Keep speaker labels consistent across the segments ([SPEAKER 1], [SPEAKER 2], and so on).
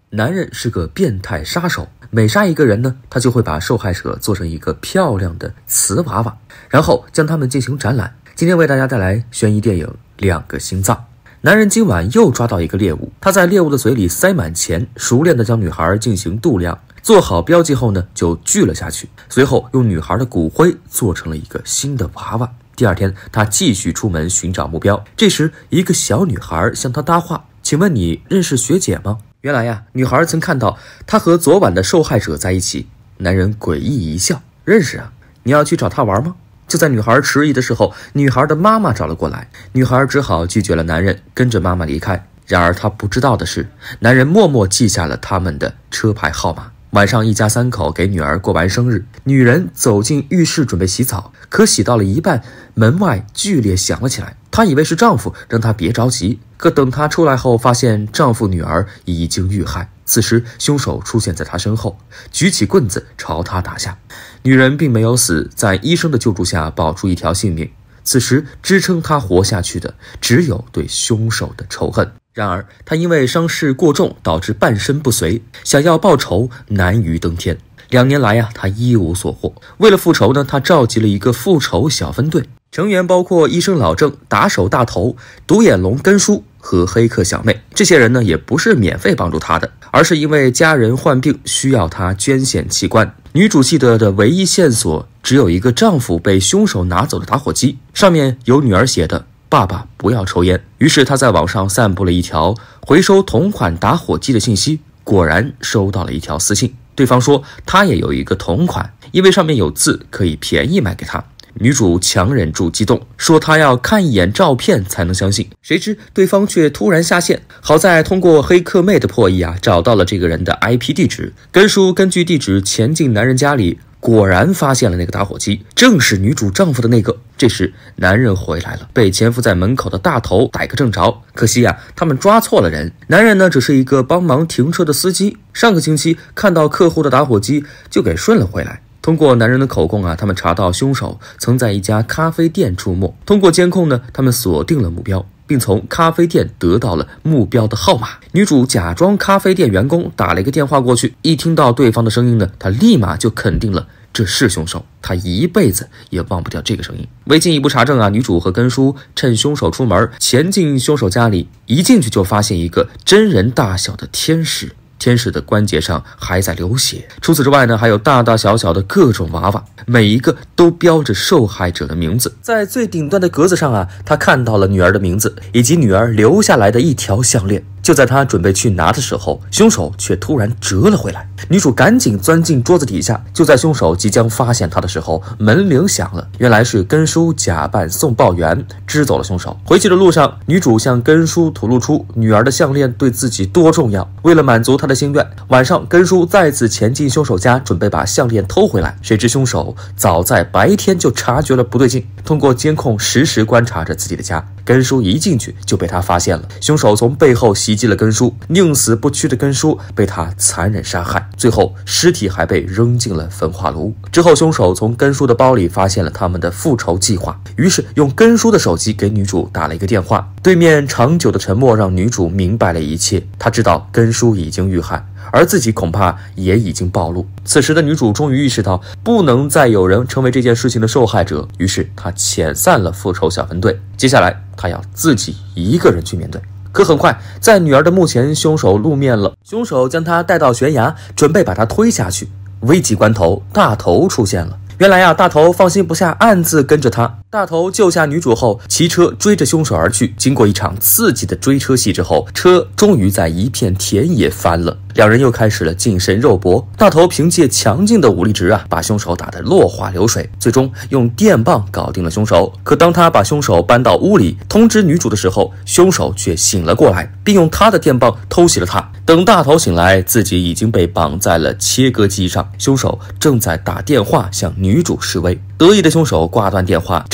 [SPEAKER 1] 男人是个变态杀手，每杀一个人呢，他就会把受害者做成一个漂亮的瓷娃娃，然后将他们进行展览。今天为大家带来悬疑电影《两个心脏》。男人今晚又抓到一个猎物，他在猎物的嘴里塞满钱，熟练地将女孩进行度量，做好标记后呢，就锯了下去。随后用女孩的骨灰做成了一个新的娃娃。第二天，他继续出门寻找目标。这时，一个小女孩向他搭话：“请问你认识学姐吗？”原来呀，女孩曾看到他和昨晚的受害者在一起。男人诡异一笑：“认识啊，你要去找他玩吗？”就在女孩迟疑的时候，女孩的妈妈找了过来，女孩只好拒绝了男人，跟着妈妈离开。然而她不知道的是，男人默默记下了他们的车牌号码。晚上，一家三口给女儿过完生日，女人走进浴室准备洗澡，可洗到了一半，门外剧烈响了起来。她以为是丈夫，让她别着急。可等她出来后，发现丈夫女儿已经遇害。此时，凶手出现在她身后，举起棍子朝她打下。女人并没有死，在医生的救助下保住一条性命。此时，支撑她活下去的只有对凶手的仇恨。然而，她因为伤势过重，导致半身不遂，想要报仇难于登天。2年来呀，她一无所获。为了复仇呢，她召集了一个复仇小分队，成员包括医生老郑、打手大头、独眼龙根叔和黑客小妹。这些人呢，也不是免费帮助她的，而是因为家人患病需要她捐献器官。女主记得的唯一线索只有一个丈夫被凶手拿走的打火机，上面有女儿写的“爸爸不要抽烟”。于是她在网上散布了一条回收同款打火机的信息，果然收到了一条私信，对方说他也有一个同款，因为上面有字可以便宜卖给他。女主强忍住激动，说她要看一眼照片才能相信。谁知对方却突然下线，好在通过黑客妹的破译啊，找到了这个人的 IP 地址。根叔根据地址前进男人家里，果然发现了那个打火机，正是女主丈夫的那个。这时男人回来了，被潜伏在门口的大头逮个正着。可惜啊，他们抓错了人。男人呢，只是一个帮忙停车的司机，上个星期看到客户的打火机就给顺了回来。通过男人的口供啊，他们查到凶手曾在一家咖啡店出没。通过监控呢，他们锁定了目标，并从咖啡店得到了目标的号码。女主假装咖啡店员工，打了一个电话过去，一听到对方的声音呢，她立马就肯定了这是凶手，她一辈子也忘不掉这个声音。为进一步查证啊，女主和根叔趁凶手出门前进凶手家里，一进去就发现一个真人大小的天使。天使的关节上还在流血。除此之外呢，还有大大小小的各种娃娃，每一个都标着受害者的名字。在最顶端的格子上啊，他看到了女儿的名字以及女儿留下来的一条项链。就在他准备去拿的时候，凶手却突然折了回来。女主赶紧钻进桌子底下，就在凶手即将发现她的时候，门铃响了。原来是根叔假扮送报员支走了凶手。回去的路上，女主向根叔吐露出女儿的项链对自己多重要。为了满足她的心愿，晚上根叔再次前进凶手家，准备把项链偷回来。谁知凶手早在白天就察觉了不对劲，通过监控实时观察着自己的家。根叔一进去就被他发现了，凶手从背后袭击了根叔，宁死不屈的根叔被他残忍杀害，最后尸体还被扔进了焚化炉。之后凶手从根叔的包里发现了他们的复仇计划，于是用根叔的手机给女主打了一个电话。对面长久的沉默让女主明白了一切，她知道根叔已经遇害，而自己恐怕也已经暴露。此时的女主终于意识到不能再有人成为这件事情的受害者，于是她遣散了复仇小分队。接下来她要自己一个人去面对。可很快，在女儿的墓前，凶手露面了。凶手将她带到悬崖，准备把她推下去。危急关头，大头出现了。原来啊，大头放心不下，暗自跟着他。大头救下女主后，骑车追着凶手而去。经过一场刺激的追车戏之后，车终于在一片田野翻了。两人又开始了近身肉搏。大头凭借强劲的武力值啊，把凶手打得落花流水，最终用电棒搞定了凶手。可当他把凶手搬到屋里通知女主的时候，凶手却醒了过来，并用他的电棒偷袭了他。等大头醒来，自己已经被绑在了切割机上，凶手正在打电话向女主示威。得意的凶手挂断电话，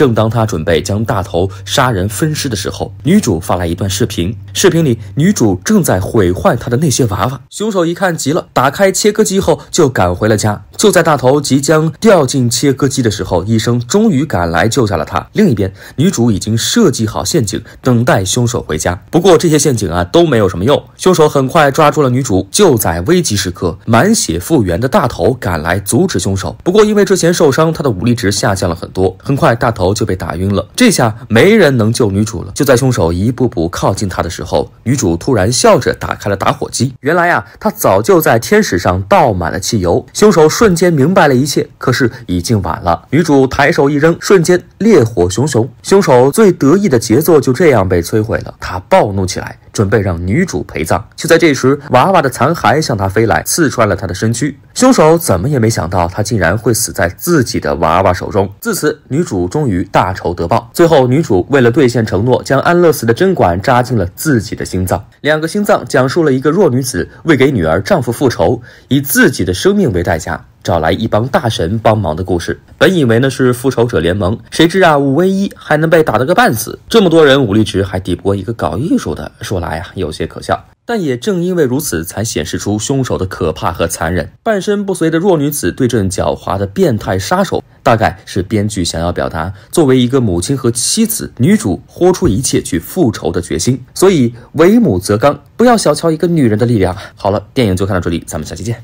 [SPEAKER 1] 正当他准备将大头杀人分尸的时候，女主发来一段视频，视频里女主正在毁坏她的那些娃娃。凶手一看急了，打开切割机后就赶回了家。就在大头即将掉进切割机的时候，医生终于赶来救下了他。另一边，女主已经设计好陷阱，等待凶手回家。不过这些陷阱都没有什么用，凶手很快抓住了女主。就在危急时刻，满血复原的大头赶来阻止凶手。不过因为之前受伤，他的武力值下降了很多，很快大头就被打晕了。这下没人能救女主了。就在凶手一步步靠近她的时候，女主突然笑着打开了打火机。原来她早就在天使上倒满了汽油。凶手瞬间明白了一切，可是已经晚了。女主抬手一扔，瞬间烈火熊熊。凶手最得意的杰作就这样被摧毁了。他暴怒起来，准备让女主陪葬。就在这时，娃娃的残骸向他飞来，刺穿了他的身躯。凶手怎么也没想到，他竟然会死在自己的娃娃手中。自此，女主终于大仇得报。最后，女主为了兑现承诺，将安乐死的针管扎进了自己的心脏。2个心脏讲述了一个弱女子为给女儿丈夫复仇，以自己的生命为代价，找来一帮大神帮忙的故事。本以为呢是复仇者联盟，谁知5 v 1还能被打得个半死。这么多人武力值还抵不过一个搞艺术的，说来有些可笑。但也正因为如此，才显示出凶手的可怕和残忍。半身不遂的弱女子对阵狡猾的变态杀手，大概是编剧想要表达作为一个母亲和妻子，女主豁出一切去复仇的决心。所以为母则刚，不要小瞧一个女人的力量。好了，电影就看到这里，咱们下期见。